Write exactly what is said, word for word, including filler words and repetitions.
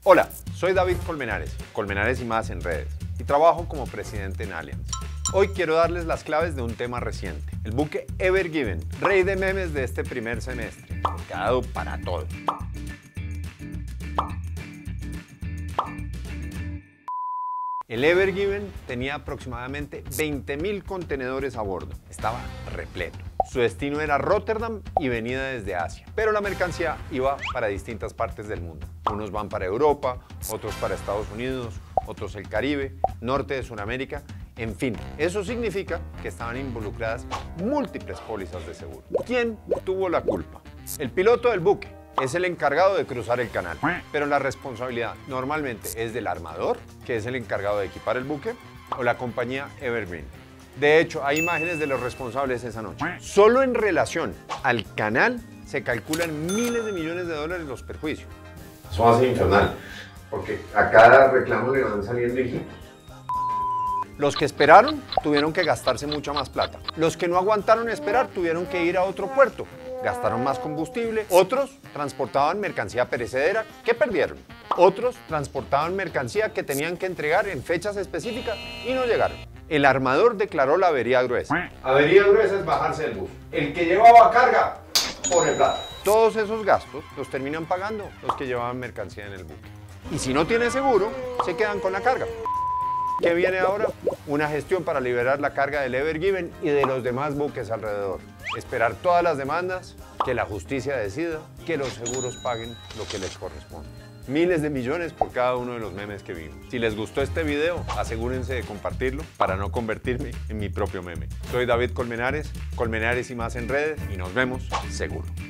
Hola, soy David Colmenares, Colmenares y más en redes, y trabajo como presidente en Allianz. Hoy quiero darles las claves de un tema reciente, el buque Ever Given, rey de memes de este primer semestre, que ha dado para todo. El Ever Given tenía aproximadamente veinte mil contenedores a bordo. Estaba repleto. Su destino era Rotterdam y venida desde Asia. Pero la mercancía iba para distintas partes del mundo. Unos van para Europa, otros para Estados Unidos, otros el Caribe, norte de Sudamérica. En fin, eso significa que estaban involucradas múltiples pólizas de seguro. ¿Quién tuvo la culpa? El piloto del buque. Es el encargado de cruzar el canal, pero la responsabilidad normalmente es del armador, que es el encargado de equipar el buque, o la compañía Evergreen. De hecho, hay imágenes de los responsables esa noche. Solo en relación al canal se calculan miles de millones de dólares los perjuicios. Eso va a ser infernal, porque a cada reclamo le van saliendo hijitos. Los que esperaron tuvieron que gastarse mucha más plata. Los que no aguantaron esperar tuvieron que ir a otro puerto. Gastaron más combustible. Otros transportaban mercancía perecedera que perdieron. Otros transportaban mercancía que tenían que entregar en fechas específicas y no llegaron. El armador declaró la avería gruesa. Avería gruesa es bajarse del bus. El que llevaba carga pone plata. Todos esos gastos los terminan pagando los que llevaban mercancía en el buque. Y si no tiene seguro, se quedan con la carga. ¿Qué viene ahora? Una gestión para liberar la carga del Ever Given y de los demás buques alrededor. Esperar todas las demandas, que la justicia decida, que los seguros paguen lo que les corresponde. Miles de millones por cada uno de los memes que vimos. Si les gustó este video, asegúrense de compartirlo para no convertirme en mi propio meme. Soy David Colmenares, Colmenares y más en redes, y nos vemos seguro.